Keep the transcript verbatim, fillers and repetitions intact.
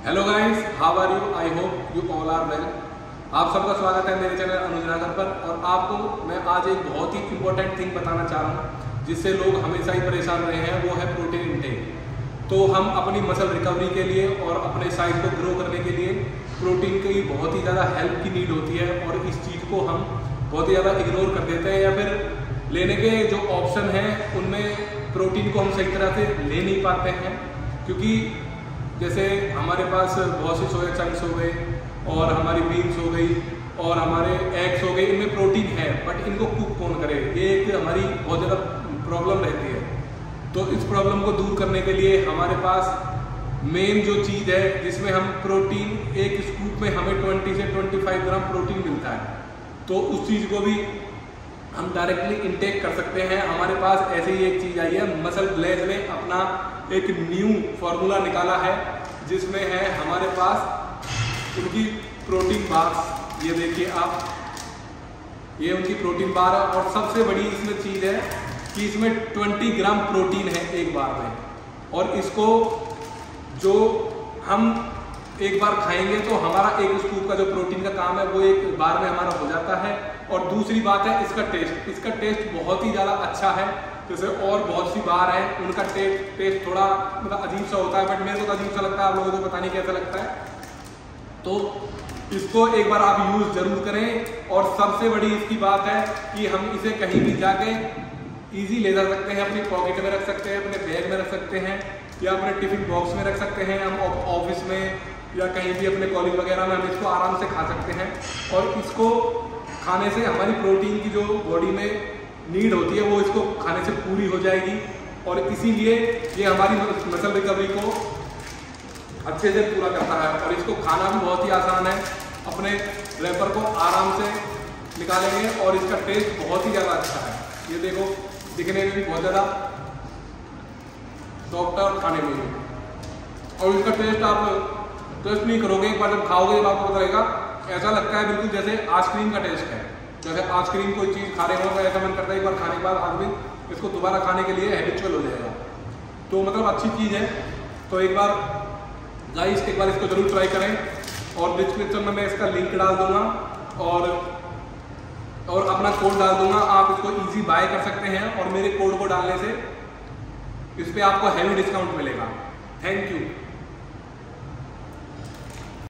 Hello guys, how are you? I hope you all are well. आप सबका स्वागत है मेरे चैनल अनुज नागर पर। और आपको मैं आज एक बहुत ही इम्पोर्टेंट थिंग बताना चाह रहा हूँ जिससे लोग हमेशा ही परेशान रहे हैं, वो है प्रोटीन इंटेक। तो हम अपनी मसल रिकवरी के लिए और अपने साइज को ग्रो करने के लिए प्रोटीन की बहुत ही ज़्यादा हेल्प की नीड होती है, और इस चीज़ को हम बहुत ही ज़्यादा इग्नोर कर देते हैं, या फिर लेने के जो ऑप्शन हैं उनमें प्रोटीन को हम सही तरह से ले नहीं पाते हैं। क्योंकि जैसे हमारे पास बहुत सी सोया चंक्स हो गए और हमारी बीन्स हो गई और हमारे एग्स हो गए, इनमें प्रोटीन है, बट इनको कुक कौन करे, ये एक हमारी बहुत ज़्यादा प्रॉब्लम रहती है। तो इस प्रॉब्लम को दूर करने के लिए हमारे पास मेन जो चीज़ है जिसमें हम प्रोटीन, एक स्कूप में हमें बीस से पच्चीस ग्राम प्रोटीन मिलता है, तो उस चीज़ को भी हम डायरेक्टली इंटेक कर सकते हैं। हमारे पास ऐसे ही एक चीज़ आई है, मसल ग्लेज ने अपना एक न्यू फार्मूला निकाला है जिसमें है हमारे पास उनकी प्रोटीन बार्स। ये देखिए आप, ये उनकी प्रोटीन बार है, और सबसे बड़ी इसमें चीज़ है कि इसमें बीस ग्राम प्रोटीन है एक बार में, और इसको जो हम एक बार खाएंगे तो हमारा एक स्कूप का जो प्रोटीन का काम है वो एक बार में हमारा हो जाता है। और दूसरी बात है इसका टेस्ट, इसका टेस्ट बहुत ही ज़्यादा अच्छा है। जैसे और बहुत सी बार है उनका टेस्ट टेस्ट थोड़ा मतलब अजीब सा होता है, बट मेरे को तो अजीब सा लगता है, आप लोगों को पता नहीं कैसा लगता है। तो इसको एक बार आप यूज़ जरूर करें। और सबसे बड़ी इसकी बात है कि हम इसे कहीं भी जाके इजी ले जा सकते हैं, अपनी पॉकेट में रख सकते हैं, अपने बैग में रख सकते हैं, या अपने टिफिन बॉक्स में रख सकते हैं, हम ऑफिस में या कहीं भी अपने कॉलेज वगैरह में हम इसको आराम से खा सकते हैं। और इसको खाने से हमारी प्रोटीन की जो बॉडी में नीड होती है वो इसको खाने से पूरी हो जाएगी, और इसीलिए ये हमारी मसल रिकवरी को अच्छे से पूरा करता है। और इसको खाना भी बहुत ही आसान है, अपने रैपर को आराम से निकालेंगे और इसका टेस्ट बहुत ही ज़्यादा अच्छा है। ये देखो, दिखने में भी बहुत ज़्यादा सॉफ्ट है और खाने में भी, और इसका टेस्ट आप टेस्ट नहीं करोगे, एक बार जब खाओगे जब आपको पता लगेगा। ऐसा लगता है बिल्कुल जैसे आइसक्रीम का टेस्ट है। जैसे आइसक्रीम कोई चीज़ खा रहे हो तो ऐसा मन करता है एक बार खाने के बाद आदमी इसको दोबारा खाने के लिए हैबिचुअल हो जाएगा। तो मतलब अच्छी चीज़ है। तो एक बार गाइस एक बार इसको जरूर ट्राई करें, और डिस्क्रिप्शन में मैं इसका लिंक डाल दूंगा और और अपना कोड डाल दूंगा। आप इसको इजी बाय कर सकते हैं, और मेरे कोड को डालने से इस पर आपको हैवी डिस्काउंट मिलेगा। Thank you.